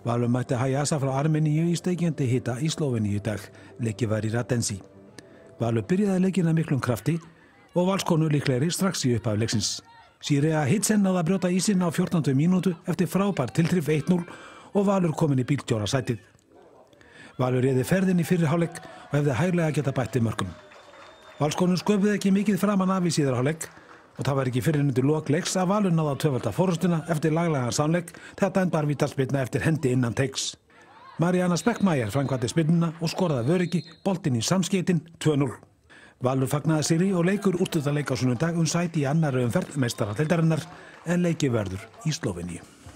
Valur mætti Hayasa frá Armeníu í steikjandi hita í Slóveníu í dag. Leikið var í Radensi. Valur byrjaði leikinn af miklum krafti og valskonu líklegri strax í upphafi leiksins. Cyera Hintzen náði að brjóta ísinn á 14. mínútu eftir frábær tilþrif 1-0 og Valur kominn í bílstjórasætið. Valur réði ferðin í fyrri hálfleik og hefði hæglega geta bætt mörkum. Valskonur sköpuðu ekki mikið framan af í síðari hálfleik og það var ekki fyrr en undir lok leiks að Valur náði að tvöfalda forystuna eftir laglegan sannleik þegar dæmd vítaspyrna eftir hendi innan teigs. Mariana Speckmaier framkvæmdi spyrnuna og skoraði vöryggi boltinn í samskeytin 2-0. Valur fagnaði sigri og leikur úrslitaleik á sunnudag sæti í annarri umferð meistaradeildarinnar en leikið verður í Slóveníu.